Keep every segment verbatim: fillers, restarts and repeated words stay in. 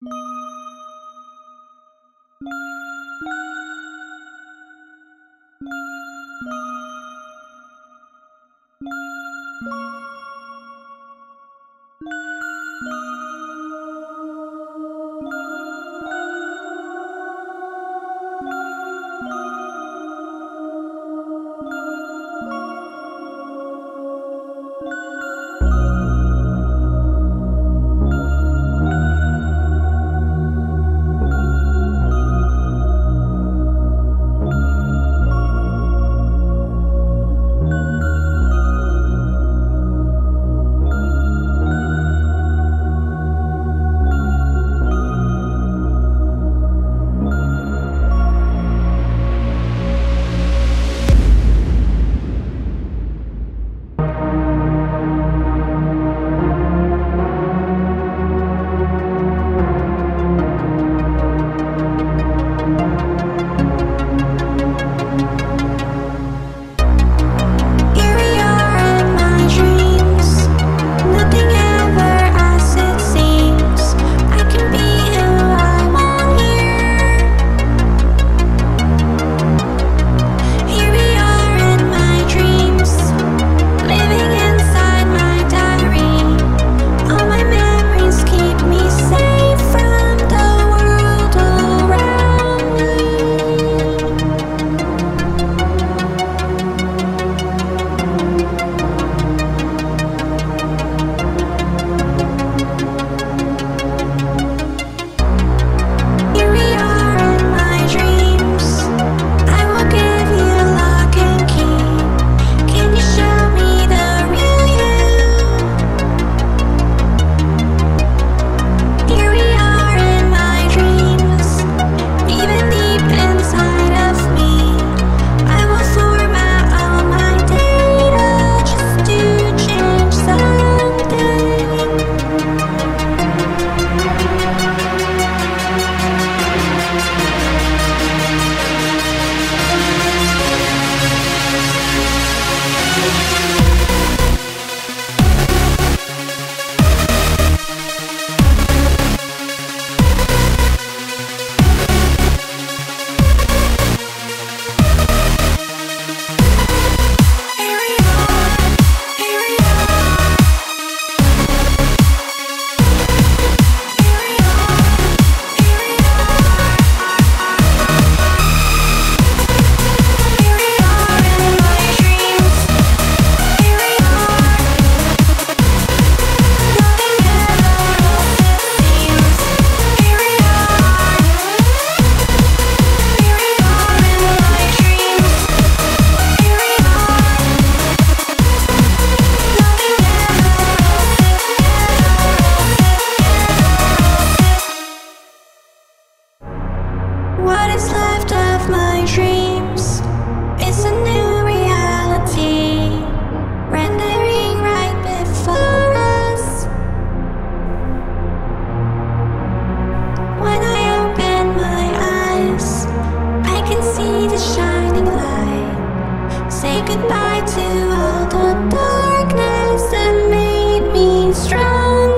What is left of my dreams is a new reality, rendering right before us. When I open my eyes, I can see the shining light. Say goodbye to all the darkness that made me strong.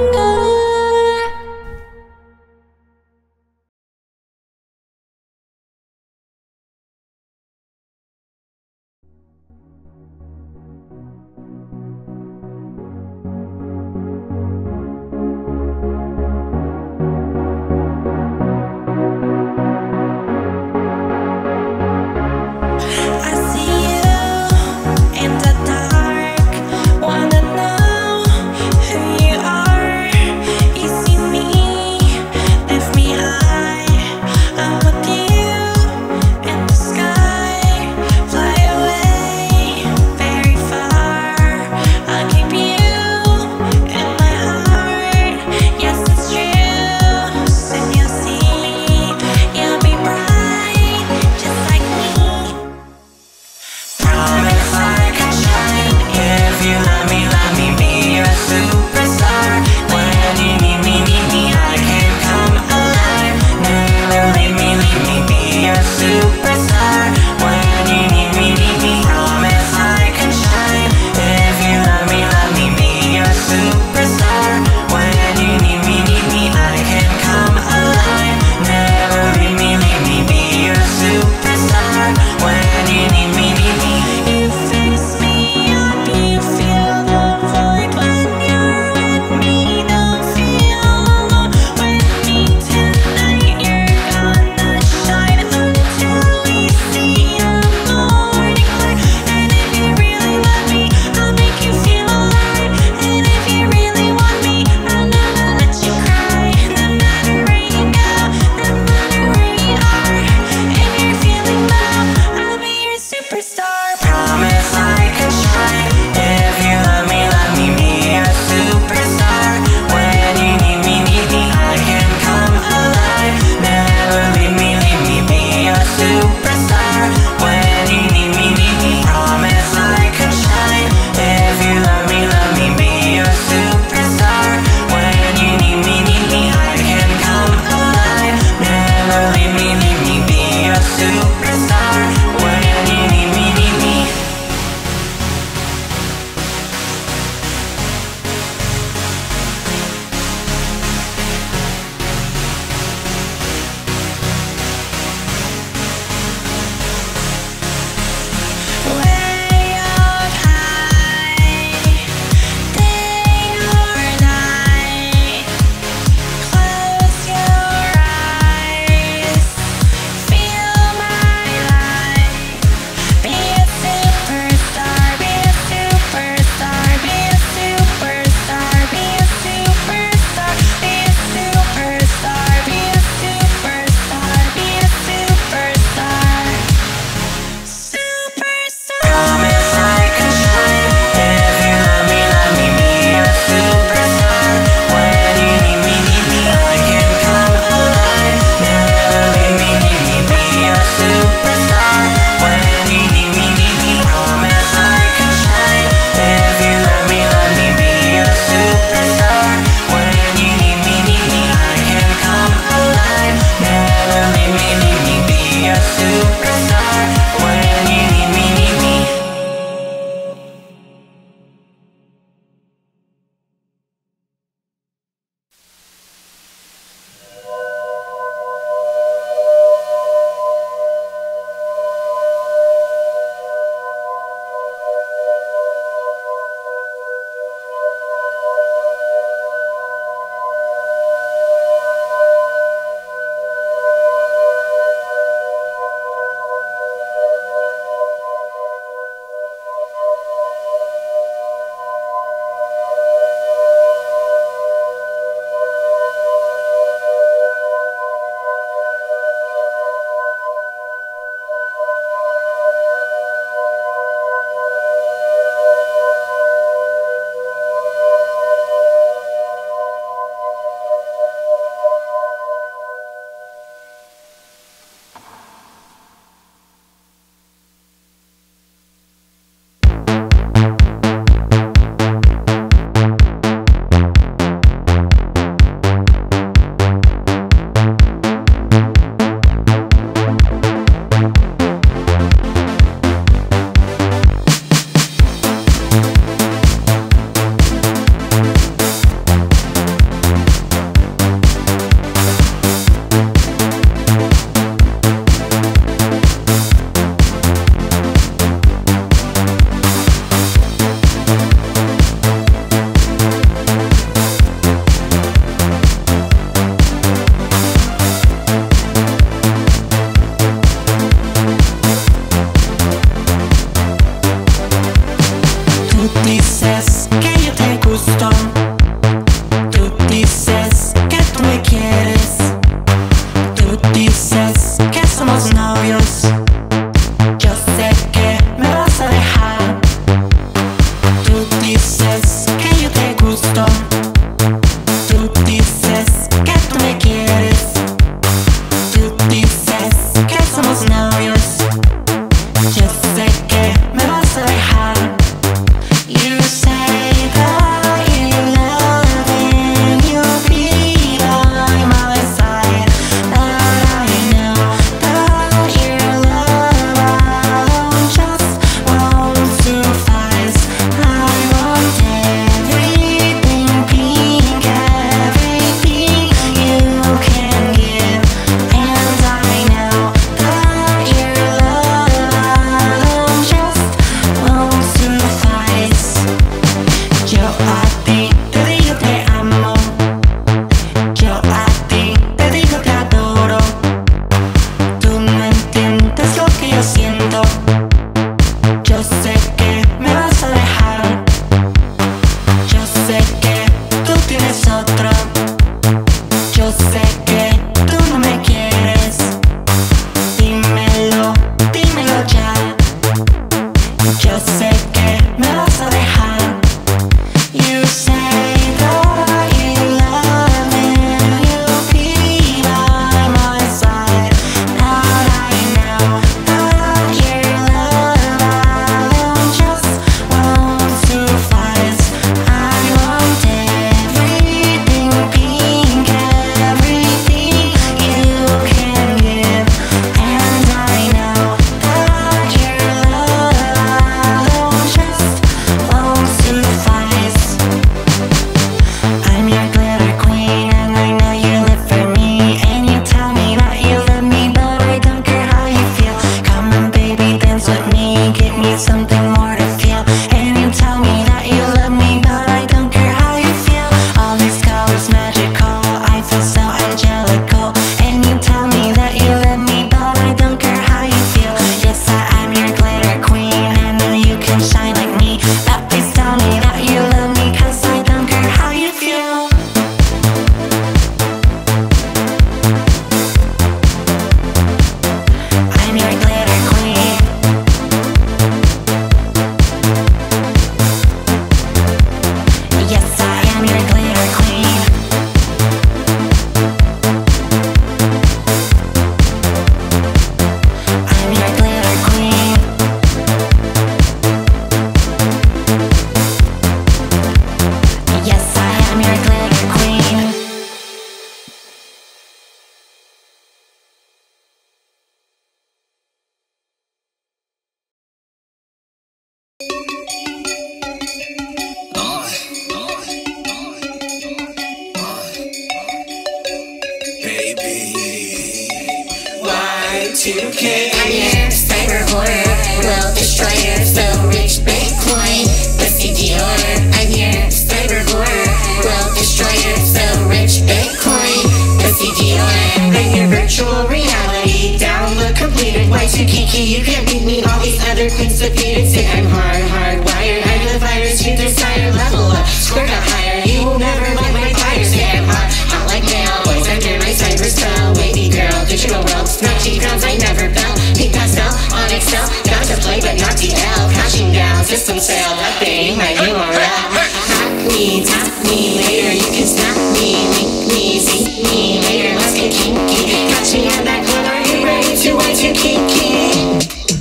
two K. I'm your cyber horror, world destroyer, so rich Bitcoin, pussy Dior. I'm your cyber horror, world destroyer, so rich Bitcoin, pussy Dior. I'm your virtual reality, download completed. Y two Kiki, you can't beat me. All these other queens defeated. Say I'm hard, hardwired. I'm the virus you desire. Level up, squirt up higher. You will never light my fire. Say I'm hot, hot like nail. Boys under my cyber spell. Wavy girl, digital ropes, not cheap grounds. I never fell. Pink pastel on Excel. Got to play but not D L. Crashing down, system failed. Updating my U R L. Hack me, tap me later. You can snap me, link me, see me later. Let's get kinky. Catch me on that corner. Are you ready to Y two Kiki?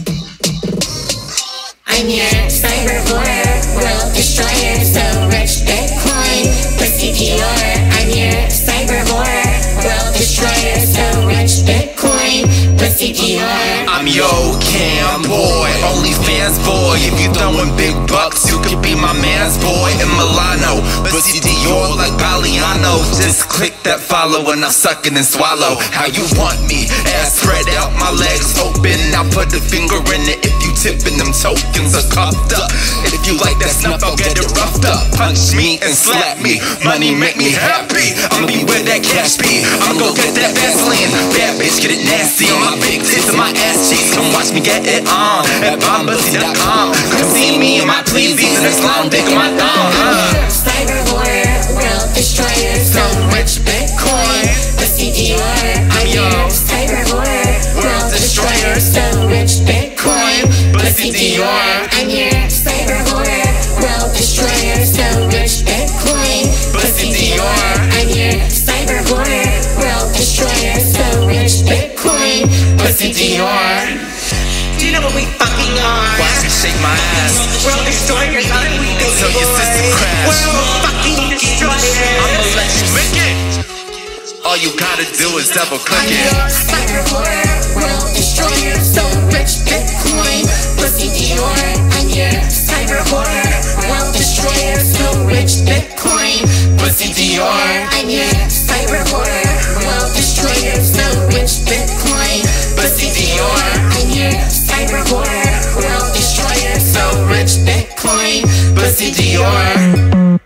I'm your cyber horror, world destroyer, so rich Bitcoin, pussy Dior. I'm your cyber horror, world destroyer, so rich Bitcoin, pussy Dior. I'm yo cam boy, OnlyFans boy. If you throwing big bucks, you could be my man's boy in Milano. Pussy Dior like Galliano. Just click that follow and I'll suck it and swallow. How you want me? Ass spread out, my legs open. I'll put a finger in it if you tipping them tokens are cuffed up. If you like that snuff, I'll get it roughed up. Punch me and slap me, money make me happy. I'ma be where that cash be. I'ma go get that Vaseline. Bad bitch, get it nasty on my big tits and my ass cheeks. Come watch me get it on at bomb pussy dot com. Come see me in my pleasies and a long dick on my thumb. uh. Cyber horror, world destroyer, so rich Bitcoin, pussy Dior. I'm your cyber horror, world destroyer, so rich Bitcoin, pussy Dior. I'm your cyber horror, world destroyer, so rich Bitcoin, pussy Dior. I'm your cyber horror, world destroyer, so rich Bitcoin, pussy Dior. Do you know what we fucking are? Watch me shake my ass. World destroyers, aren't we, baby Till your boy? system crash. World fucking destroyers. I'ma let you lick it. All you gotta do is double click I'm it. your cyber horror, world destroyer, so rich Bitcoin, pussy Dior. I'm your cyber horror, world destroyer, so rich Bitcoin, pussy Dior. I'm your cyber horror, world destroyer, so rich Bitcoin, pussy Dior. I'm your cyber horror, world destroyer, so rich Bitcoin, pussy Dior.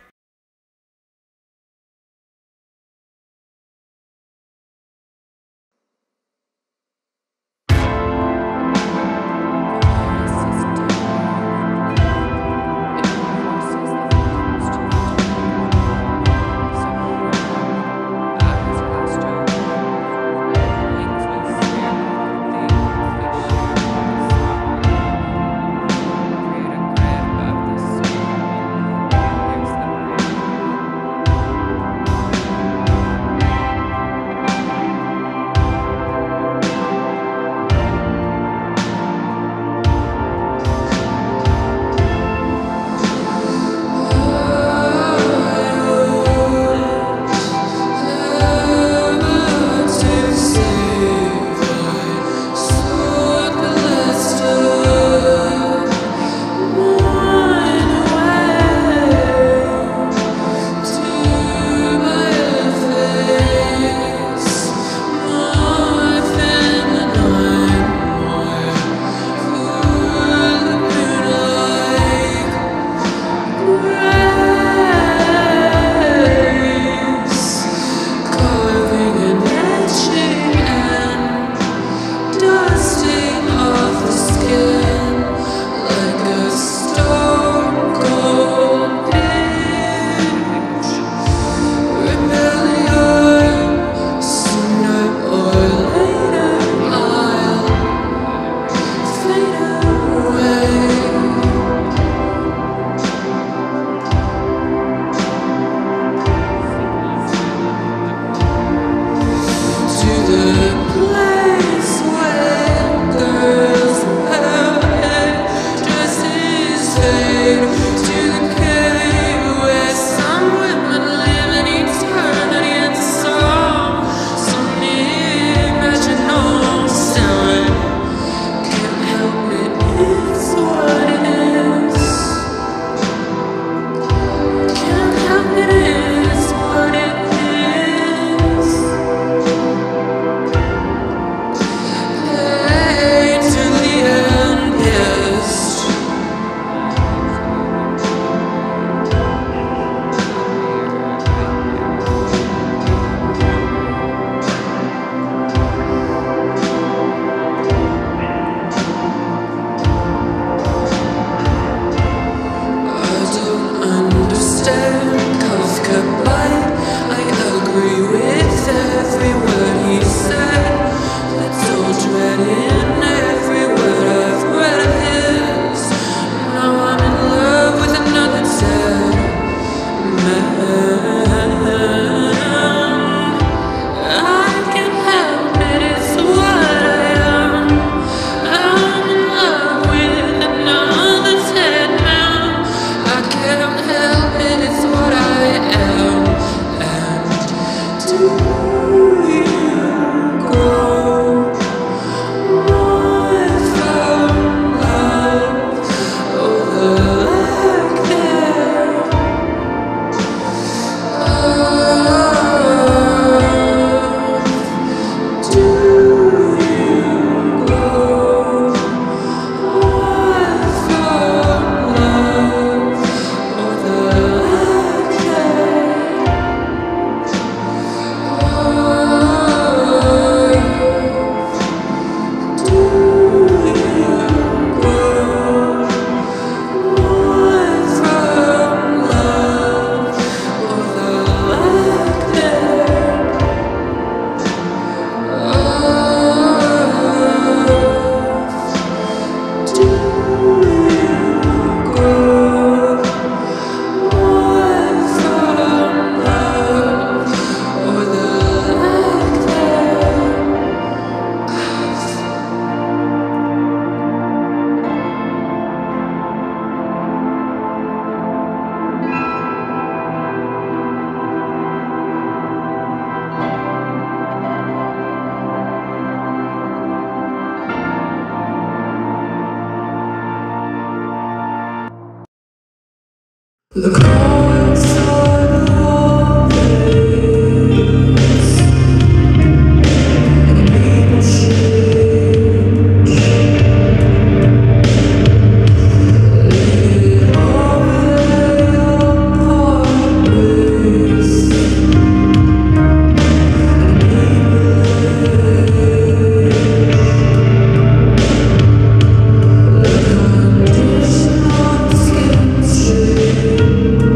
The cards are always, and people change. Lead all way apart ways, and people age. The condition on skin change.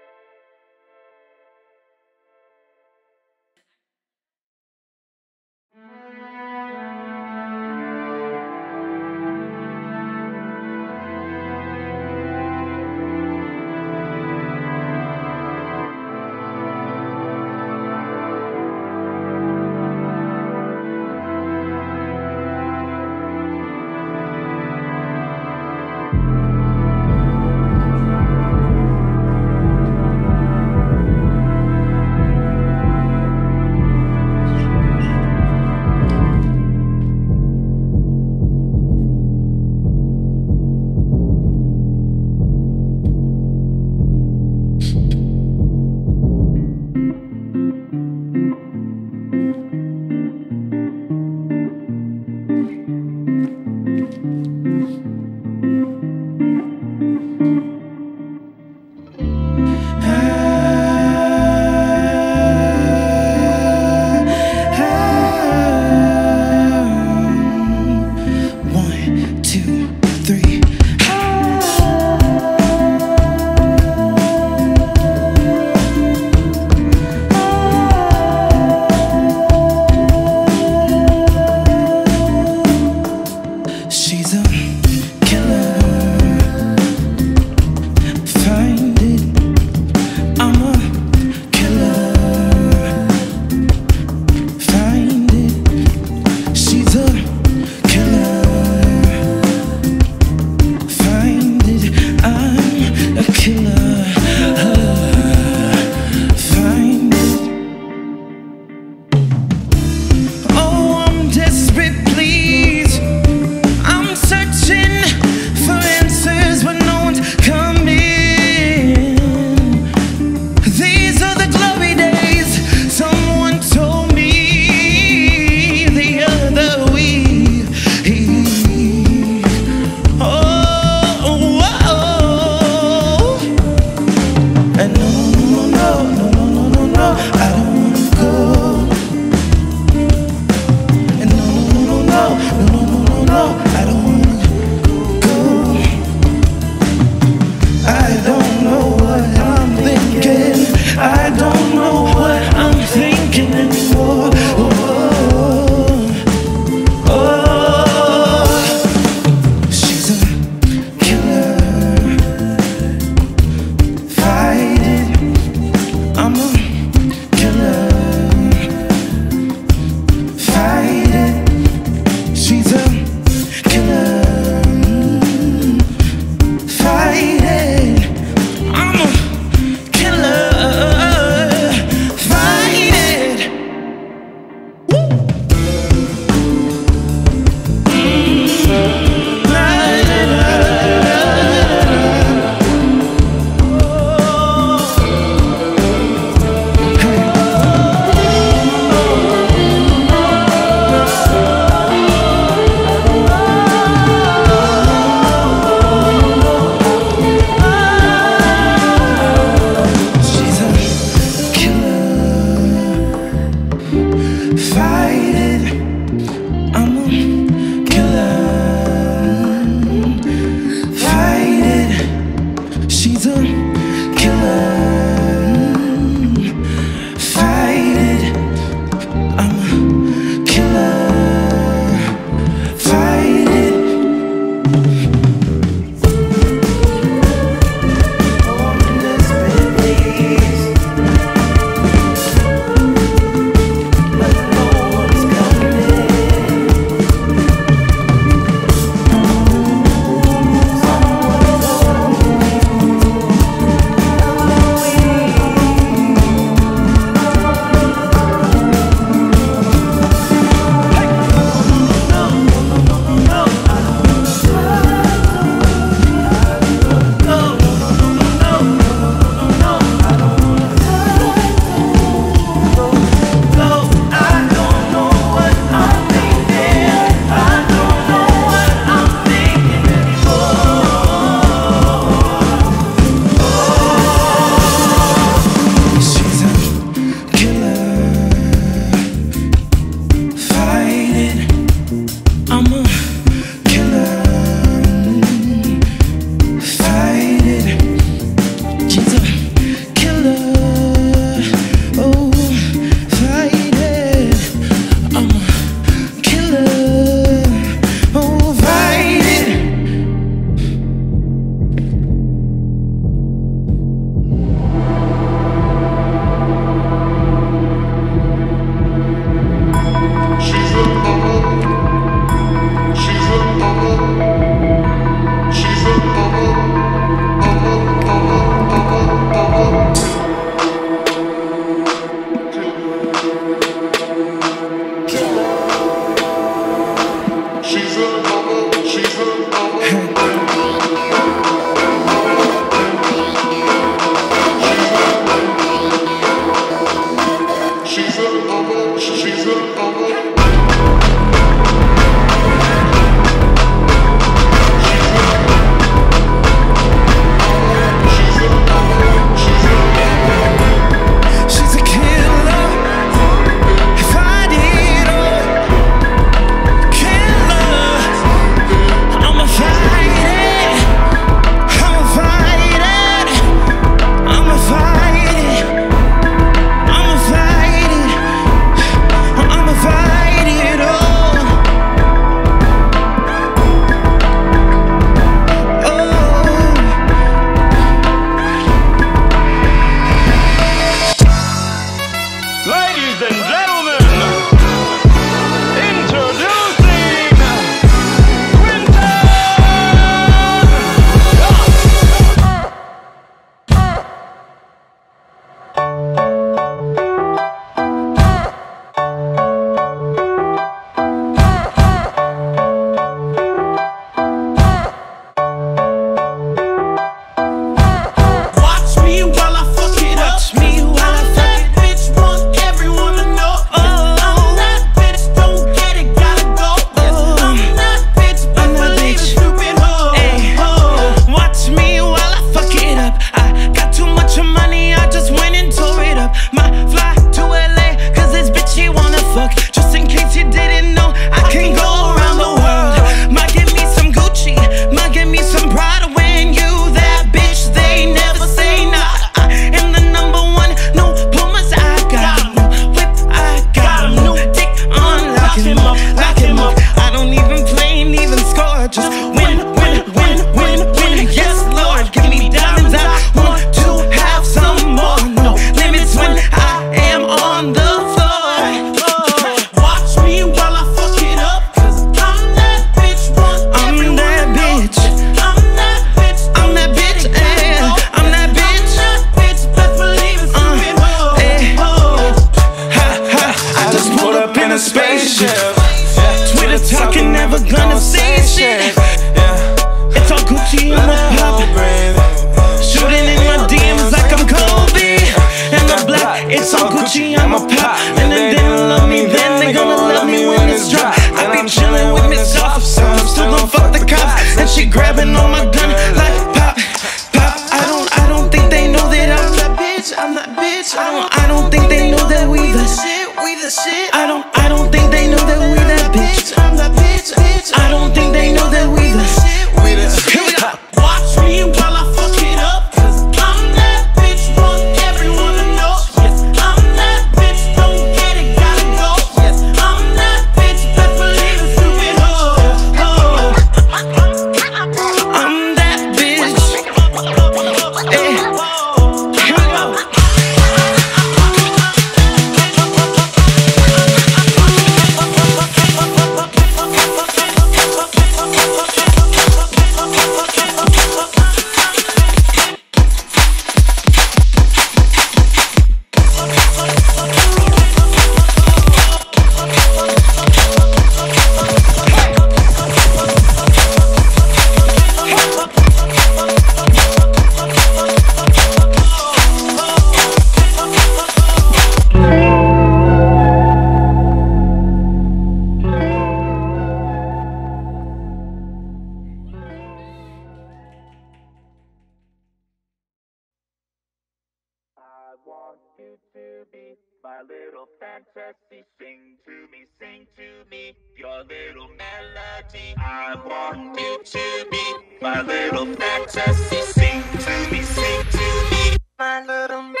you to be my little fantasy. Sing to me, sing to me your little melody. I want you to be my little fantasy. Sing to me, sing to me my little melody.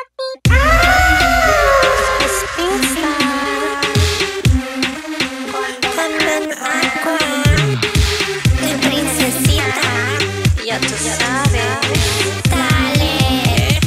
Ya tú sabes, dale,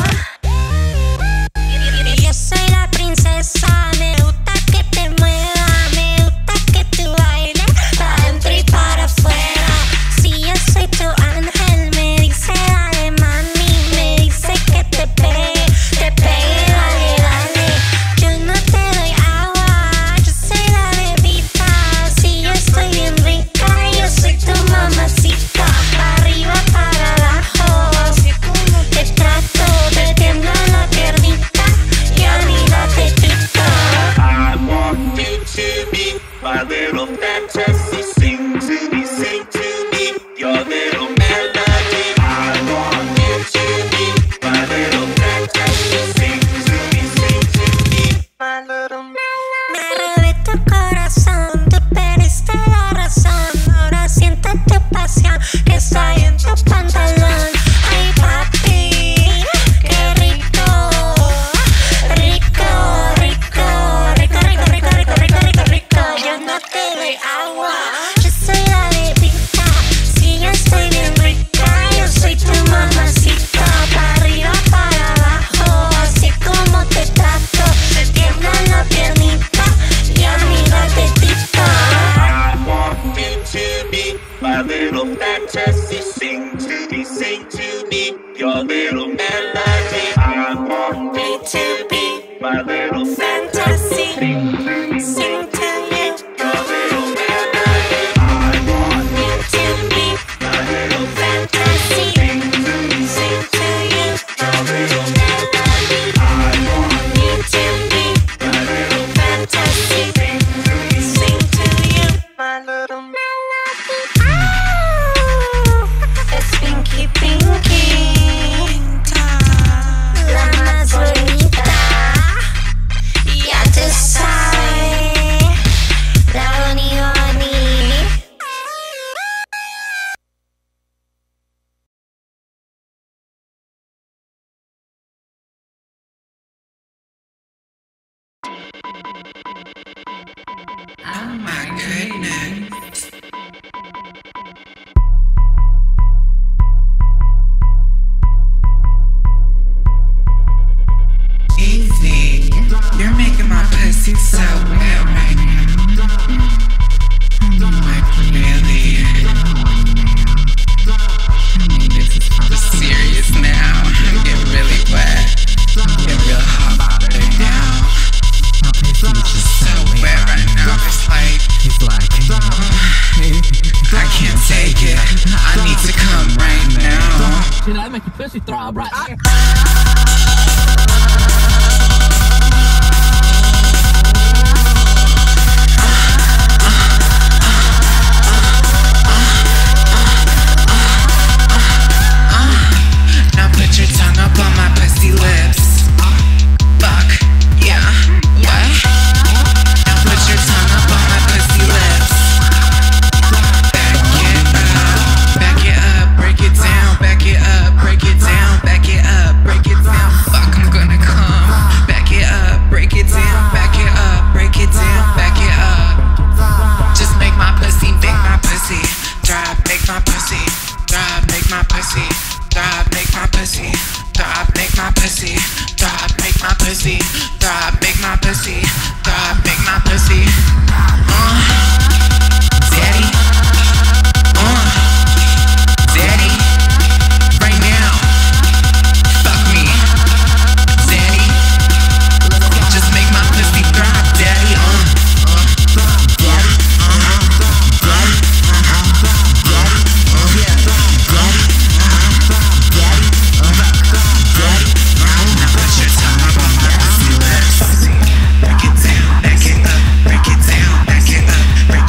yo soy la princesa, me gusta que te muevas, me gusta que tú bailes, para adentro y para afuera. Si yo soy tu ángel, me dice dale mami, me dice que te pegue, te pegue, dale, dale. Yo no te doy agua, yo soy la bebita, si yo estoy bien rica, yo soy tu mamacita. Arriba para abajo, así como te trato, te tiembla la piernita y olvídate tito. I want you to be my little fantasy. Sing to me, sing to me your little melody. I want you to be my little fantasy. Sing to me, sing to me my little melody. Me robé tu corazón, tú perdiste la razón, ahora siento tu pasión que está en tu pantalón. Ay papi, qué rico, rico, rico, rico, rico, rico, rico, rico, rico, rico. Yo no te doy agua, yo soy la bebita, si yo estoy bien rica, yo soy tu mamacita. Para arriba, para abajo, así como te trato, te tiembla la piernita y olvídate tito. I want you to be my little fantasy. Sing to me, sing to me your little melody. I want you to be my little fantasy. Sing to me, Sing to you, your little melody. I want you to be my little fantasy. sing to me, Sing to you, your little melody. I want you to be my little fantasy. sing to me, Sing to you, my little melody. es Pinky Pinky, la más bonita, ya tú sabes, la Boni Boni. Oh my goodness. Easy. You're making my pussy so wet right now. Like really. This is serious now. I'm getting really wet. Getting real hot right now. Just so wet right now. It's like I can't take it. I need to come right now. See, that make your pussy throb right there. Now put your tongue up on my pussy lips. Fuck, yeah, what? Now put your tongue up on my pussy lips. Back it up, back it up, break it down, back it up, break it down, back it up, break it down. Fuck, I'm gonna come. Back it up, break it down, back it up, break it down, back it up. Just make my pussy, make my pussy drop, make my pussy drop, make my pussy drop, make my pussy drop, make my pussy drop, make my pussy drop, make my pussy drop, make my pussy. Uh, daddy, uh, daddy, right now. Fuck me, daddy. Just make my pussy drop, daddy. Uh, uh, daddy, uh, daddy, daddy, uh, yeah, daddy, daddy, daddy. Now put your tongue up on my pussy lips. Break it down, back it up, break it down, back it up, break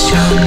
shop.